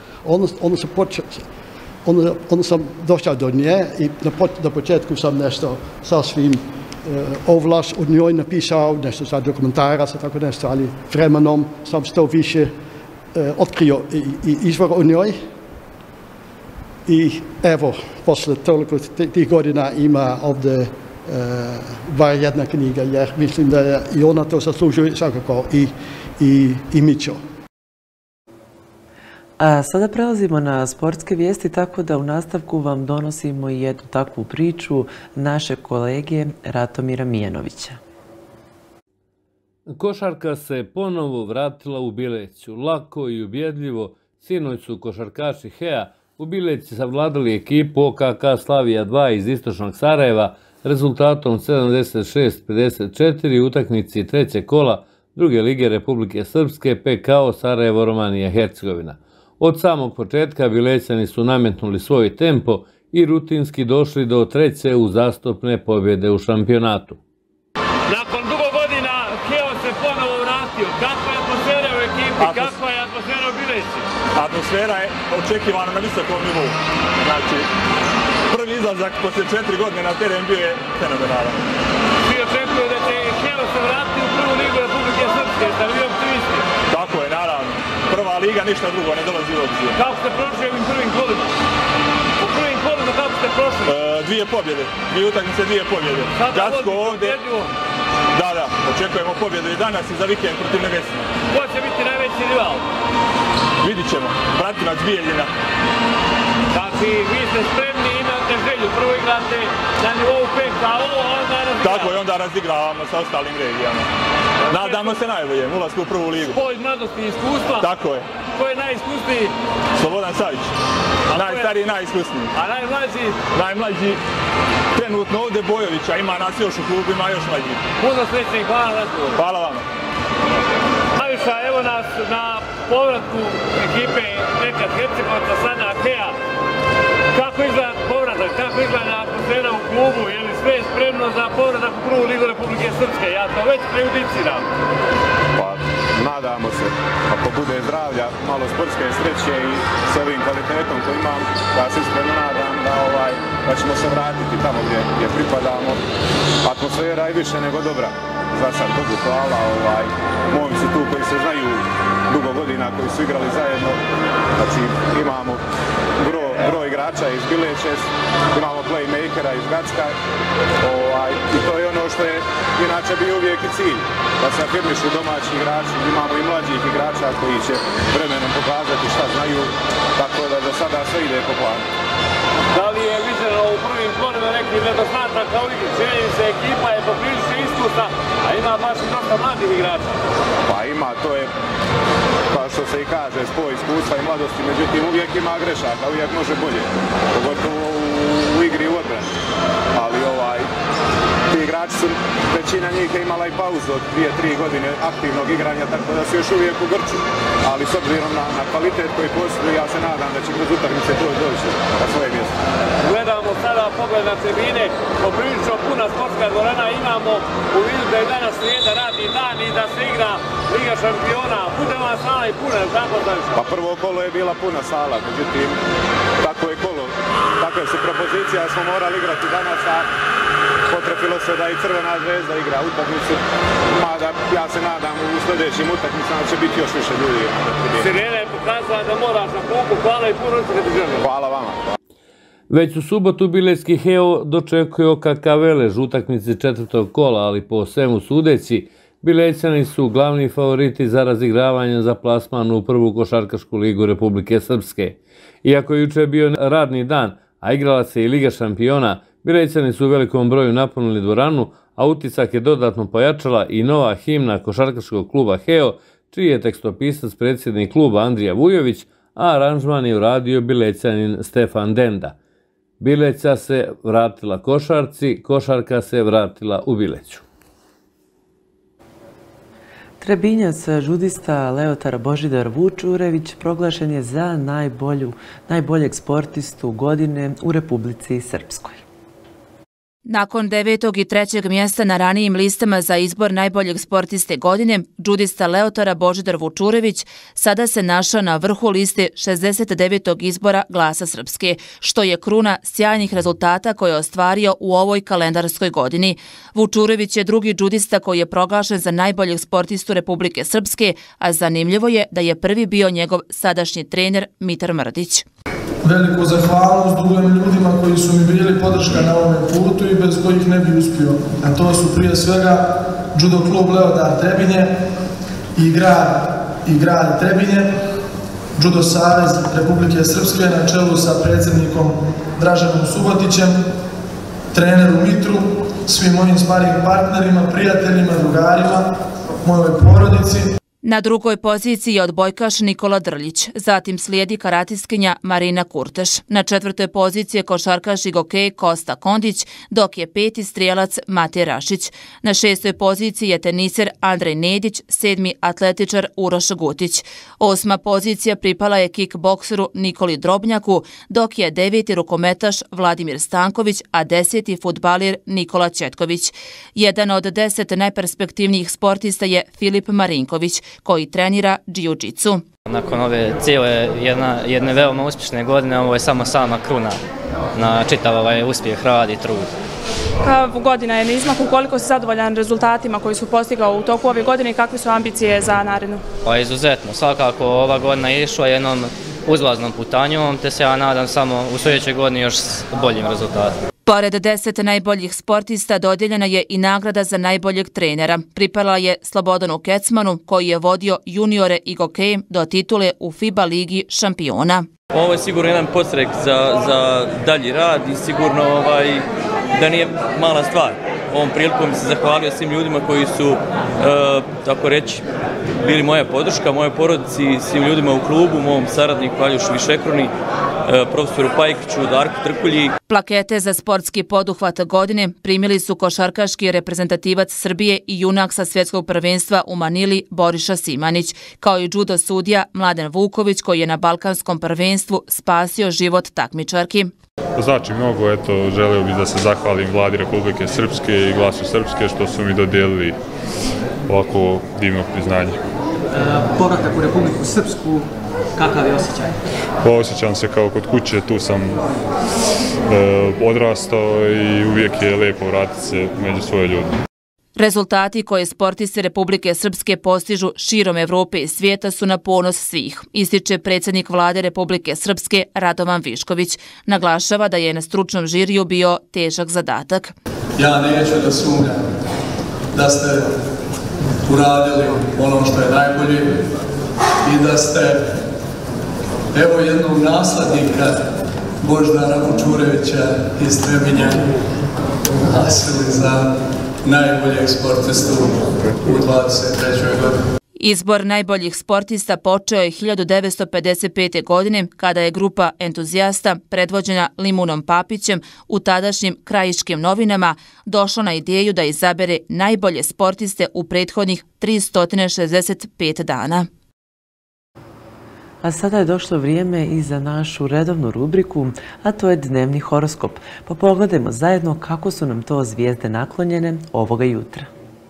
Onda sam došao do nje i na početku sam nešto sasvim ovlaš od njoj napisao, nešto za dokumentarac, tako nešto, ali vremenom sam što više otkrio i izvor o njoj. I evo, posle toliko tih godina ima ovdje bar jedna knjiga, jer mislim da je i ona to zaslužuje svakako i Mićo. A sada prelazimo na sportske vijesti, tako da u nastavku vam donosimo jednu takvu priču naše kolege Ratomira Mijanovića. Košarka se ponovo vratila u Bileću. Lako i ubjedljivo sinoć su košarkaši HEA u Bileći savladali ekipu OKK Slavija 2 iz istočnog Sarajeva rezultatom 76-54 u utakmici trećeg kola druge lige Republike Srpske PKO Sarajevo Romanija Hercegovina. Od samog početka Bilećani su nametnuli svoj tempo i rutinski došli do treće uzastopne pobjede u šampionatu. Nakon dugo godina HEO se ponovo vratio. Kakva je atmosfera u ekipi, kakva je atmosfera u Bileći? Atmosfera je očekivana na visokom nivou. Znači, prvi izlazak poslije 4 godine na teren bio je fenomenalan. Svi očekuju da će HEO se vratiti u prvu ligu Republike Srpske, da li vi optimisti? Tako je, naravno. Prva liga, ništa drugo, ne dolazi u obzir. Kako ste prošli ovim prvim kolima? U prvim kolima kako ste prošli? 2 pobjede, 2 utakmice, 2 pobjede. Gatsko ovdje. Da, očekujemo pobjedu i danas i za vikend protiv Nevesinja. Ko će biti najveći rival? Vidit ćemo, prati nas Bijeljina. Znači, vi ste spremni, imate želju, prvo igrate na nivou PKO, onda razigravamo. Tako je, onda razigravamo sa ostalim regijama. Nadamo se najbolje, ulazku u prvu ligu. Spoj mladosti i iskustva. Tako je. Ko je najiskusniji? Slobodan Savić. Najstariji i najiskusniji. A najmlađi? Najmlađi trenutno ovdje Bojovića, ima nas još u klubu, ima još mlađi. Puno sreće i hvala na razgovoru. Hvala vama. Majuša, evo nas na povratku ekipe nekad Hercegovaca, sada HEA. Kako izgleda povratak, kako izgleda atmosfera u klubu, je li sve spremno za povratak u prvu ligu Republike Srpske? Ja to već prejudiciram. Pa, nadamo se, ako bude zdravlja, malo sportske sreće i s ovim kvalitetom koji imam, ja se iskreno nadam da ćemo se vratiti tamo gdje pripadamo. Atmosfera je više nego dobra. Za sad Bogu hvala, momci tu koji se znaju dugo godina, koji su igrali zajedno. Znači, imamo gro igrača iz Bileće, imamo playmakera iz Gacka i to je ono što je inače bio uvijek i cilj da se afirmišu domaći igrači, imamo i mlađih igrača koji će vremenom pokazati šta znaju, tako da do sada sve ide po planu. Da li je viđeno u prvim kolima neki nedostatak kao igri? Čini se, ekipa je poprilično iskusna, a ima baš i dosta mladih igrača. Pa ima, to je, kao što se i kaže, spoj iskustva i mladosti, međutim uvijek ima grešaka, uvijek može bolje, pogotovo u igri u odbrani. Ali ti igrači su, većina njih je imala i pauzu od 2-3 godine aktivnog igranja, tako da su još uvijek u grču. Ali s obzirom na kvalitet koji posjeduje, ja se nadam da će kroz utakmice to doći na svoje mjesto. Gledamo sada pogled na tribine, poprilično puna sportska dvorana, imamo u vidu da je danas srijeda, radni dan i da se igra Liga šampiona. Bude vam sala i puna, tako da je? Pa prvo kolo je bila puna sala, međutim, tako je kolo, takve su propozicija, smo morali igrati danas, a potrefilo se da i Crvena zvezda igra utakmicu, mada ja se nadam u sljedećim utakmicama će biti još više ljudi. Sirena je pokazala da moraš na klupu, hvala i puno se državno. Hvala vama. Već u subotu biletski Heo dočekuje OKK Velež utakmici četvrtog kola, ali po svemu sudeći, Bilećani su glavni favoriti za razigravanje za plasman u prvu košarkašku ligu Republike Srpske. Iako je juče bio radni dan, a igrala se i Liga šampiona, Bilećani su u velikom broju napunili dvoranu, a utisak je dodatno pojačala i nova himna košarkaškog kluba Heo, čiji je tekstopisac predsjednik kluba Andrija Vujović, a aranžman je uradio Bilećanin Stefan Denda. Bileća se vratila košarci, košarka se vratila u Bileću. Trebinjac judista Leotar Božidar Vučurević proglašen je za najboljeg sportistu godine u Republici Srpskoj. Nakon 9. i 3. mjesta na ranijim listama za izbor najboljeg sportiste godine, džudista Leotara Božidar Vučurević sada se našao na vrhu liste 69. izbora Glasa Srpske, što je kruna sjajnih rezultata koje je ostvario u ovoj kalendarskoj godini. Vučurević je drugi džudista koji je proglašen za najboljeg sportistu Republike Srpske, a zanimljivo je da je prvi bio njegov sadašnji trener Mitar Mrdić. Veliku zahvalnost drugim ljudima koji su mi bili podrška na ovom putu i bez kojih ne bi uspio. A to su prije svega judo klub Leodar Trebinje i grad Trebinje, Judo Savez Republike Srpske na čelu sa predsjednikom Draženom Subotićem, treneru Mitru, svim mojim sparing partnerima, prijateljima, drugarima, mojoj porodici. Na drugoj poziciji je odbojkaš Nikola Drljić, zatim slijedi karatistkinja Marina Kurteš. Na četvrtoj poziciji je košarkaš i gokej Kosta Kondić, dok je peti strijelac Matej Rašić. Na šestoj poziciji je teniser Andrej Nedić, sedmi atletičar Uroš Gutić. Osma pozicija pripala je kickbokseru Nikoli Drobnjaku, dok je deveti rukometaš Vladimir Stanković, a deseti fudbalir Nikola Četković. Jedan od 10 najperspektivnijih sportista je Filip Marinković, koji trenira džiu-džicu. Nakon ove cijele jedne veoma uspješne godine, ovo je samo sama kruna na čitav ovaj uspjeh, rad i trud. Godina je na izmaku, koliko si zadovoljan rezultatima koji su postigao u toku ove godine i kakve su ambicije za narednu? Pa izuzetno, svakako ova godina je išla jednom uzlaznom putanjom, te se ja nadam samo u sljedećoj godini još s boljim rezultatima. Pored 10 najboljih sportista dodijeljena je i nagrada za najboljeg trenera. Pripala je Slobodanu Kecmanu, koji je vodio juniore i gokej do titule u FIBA ligi šampiona. Ovo je sigurno jedan podstrek za dalji rad i sigurno da nije mala stvar. Ovom prilikom se zahvalio svim ljudima koji su, tako reći, bili moja podrška, moje porodici, svim ljudima u klubu, mom saradniku Aljušu Višekroni, profesoru Pajkiću, Darku Trkulji. Plakete za sportski poduhvat godine primili su košarkaški reprezentativac Srbije i junak sa svjetskog prvenstva u Manili Boriša Simanić, kao i judo sudija Mladen Vuković, koji je na balkanskom prvenstvu spasio život takmičarki. Znači mnogo, želeo bih da se zahvalim Vladi Republike Srpske i Glasu Srpske što su mi dodijelili ovako divno priznanje. Povratak u Republiku Srpsku, kakav je osjećaj? Osjećam se kao kod kuće, tu sam odrastao i uvijek je lijepo vratiti se među svoje ljude. Rezultati koje sportisti Republike Srpske postižu širom Evrope i svijeta su na ponos svih, ističe predsjednik Vlade Republike Srpske Radovan Višković. Naglašava da je na stručnom žiriju bio težak zadatak. Ja neću da sumnjam da ste uradili ono što je najbolje i da ste evo jednog naslednika Božidara Vučurevića iz Trebinja glasili za najboljeg sportistu u 23. godini. Izbor najboljih sportista počeo je 1955. godine kada je grupa entuzijasta predvođena Limunom Papićem u tadašnjim Krajiškim novinama došla na ideju da izabere najbolje sportiste u prethodnih 365 dana. A sada je došlo vrijeme i za našu redovnu rubriku, a to je dnevni horoskop. Pa pogledajmo zajedno kako su nam to zvijezde naklonjene ovoga jutra.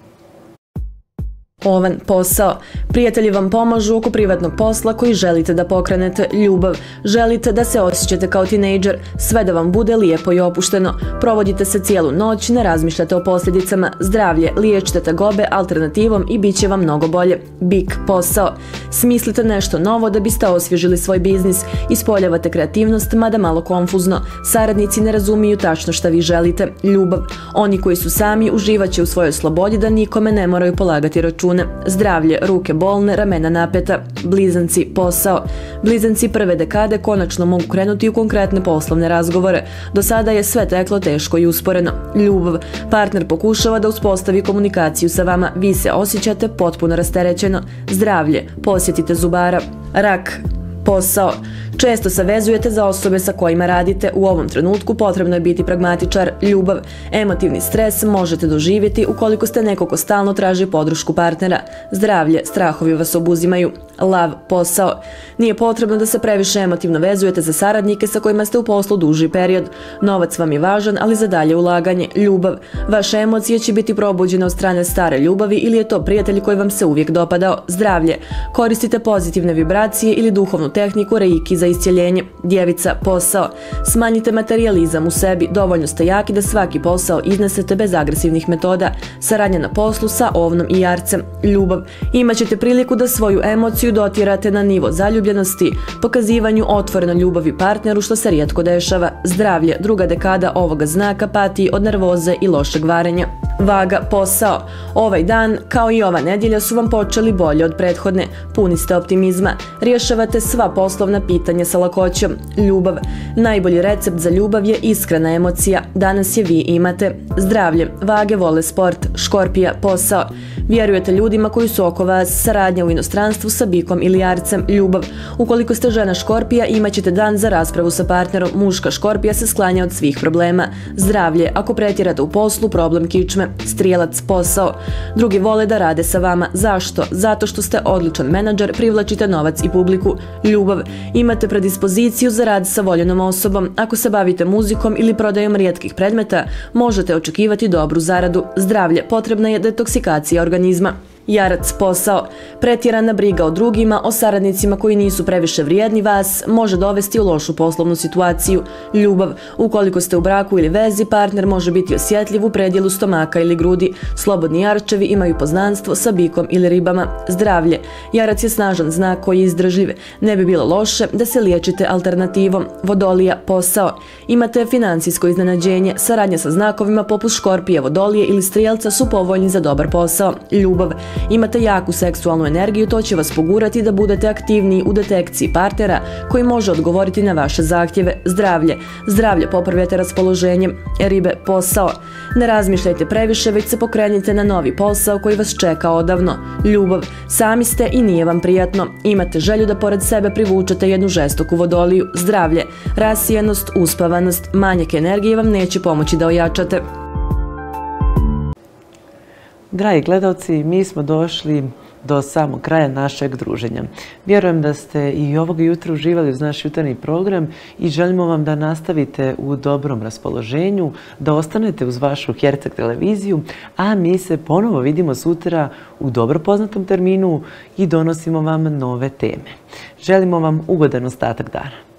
Ovan, posao. Prijatelji vam pomažu oko privatnog posla koji želite da pokrenete. Ljubav. Želite da se osjećate kao tinejdžer, sve da vam bude lijepo i opušteno. Provodite se cijelu noć, ne razmišljate o posljedicama. Zdravlje. Liječite tegobe alternativom i bit će vam mnogo bolje. Bik, posao. Smislite nešto novo da biste osvježili svoj biznis. Ispoljavate kreativnost, mada malo konfuzno. Saradnici ne razumiju tačno šta vi želite. Ljubav. Oni koji su sami uživaće u svojoj slobodi da nikome ne moraju polagati račun. Zdravlje, ruke bolne, ramena napeta. Blizanci, posao. Blizanci prve dekade konačno mogu krenuti u konkretne poslovne razgovore. Do sada je sve teklo teško i usporeno. Ljubav. Partner pokušava da uspostavi komunikaciju sa vama. Vi se osjećate potpuno rasterećeno. Zdravlje. Posjetite zubara. Rak. Posao. Često se vezujete za osobe sa kojima radite. U ovom trenutku potrebno je biti pragmatičar. Ljubav. Emotivni stres možete doživjeti ukoliko ste neko ko stalno traži podršku partnera. Zdravlje. Strahovi vas obuzimaju. Lav. Posao. Nije potrebno da se previše emotivno vezujete za saradnike sa kojima ste u poslu duži period. Novac vam je važan, ali za dalje ulaganje. Ljubav. Vaše emocije će biti probuđene od strane stare ljubavi ili je to prijatelj koji vam se uvijek dopadao. Zdravlje. Koristite pozitivne vibracije ili duhovnu tehniku reiki za iscjeljenje. Djevica, posao. Smanjite materijalizam u sebi, dovoljno ste jaki da svaki posao iznesete bez agresivnih metoda. Saradnja na poslu sa ovnom i jarcem. Ljubav. Imaćete priliku da svoju emociju dotjerate na nivo zaljubljenosti, pokazivanju otvoreno ljubavi partneru što se rijetko dešava. Zdravlje. Druga dekada ovoga znaka pati od nervoze i lošeg varenja. Vaga, posao. Ovaj dan, kao i ova nedjelja, su vam počeli bolje od prethodne. Puni ste optimizma. Rješavate sva poslovna pitanja sa lakoćom. Ljubav. Najbolji recept za ljubav je iskrena emocija. Danas je vi imate. Zdravlje. Vage vole sport. Škorpija, posao. Vjerujete ljudima koji su oko vas. Saradnja u inostranstvu sa bikom ili jarcem. Ljubav. Ukoliko ste žena škorpija, imat ćete dan za raspravu sa partnerom. Muška škorpija se sklanja od svih problema. Zdravlje. Ako pretjerate u poslu, problem kičme. Strijelac, posao. Drugi vole da rade sa vama. Zašto? Zato što ste odličan menadžer, privlačite novac i publiku. Ljubav. Imate predispoziciju za rad sa voljenom osobom. Ako se bavite muzikom ili prodajom rijetkih predmeta, možete očekivati dobru zaradu. Zdravlje. Potrebna je detoksikacija organizma. Jarac, posao. Pretjerana briga o drugima, o saradnicima koji nisu previše vrijedni vas, može dovesti u lošu poslovnu situaciju. Ljubav. Ukoliko ste u braku ili vezi, partner može biti osjetljiv u predjelu stomaka ili grudi. Slobodni jarčevi imaju poznanstvo sa bikom ili ribama. Zdravlje. Jarac je snažan znak koji je izdržljiv. Ne bi bilo loše da se liječite alternativom. Vodolija, posao. Imate financijsko iznenađenje. Saradnja sa znakovima poput škorpije, vodolije ili strijelca su povoljni za dobar posao. Ljubav. Imate jaku seksualnu energiju, to će vas pogurati da budete aktivniji u detekciji partnera koji može odgovoriti na vaše zahtjeve. Zdravlje. Zdravlje popravljate raspoloženjem. Ribe, posao. Ne razmišljajte previše, već se pokrenite na novi posao koji vas čeka odavno. Ljubav. Sami ste i nije vam prijatno. Imate želju da pored sebe privučete jednu žestoku vodoliju. Zdravlje. Rasijenost, uspavanost, manjak energije vam neće pomoći da ojačate. Dragi gledalci, mi smo došli do samog kraja našeg druženja. Vjerujem da ste i ovog jutra uživali uz naš jutarnji program i želimo vam da nastavite u dobrom raspoloženju, da ostanete uz vašu Herceg televiziju, a mi se ponovo vidimo sutra u dobro poznatom terminu i donosimo vam nove teme. Želimo vam ugodan ostatak dana.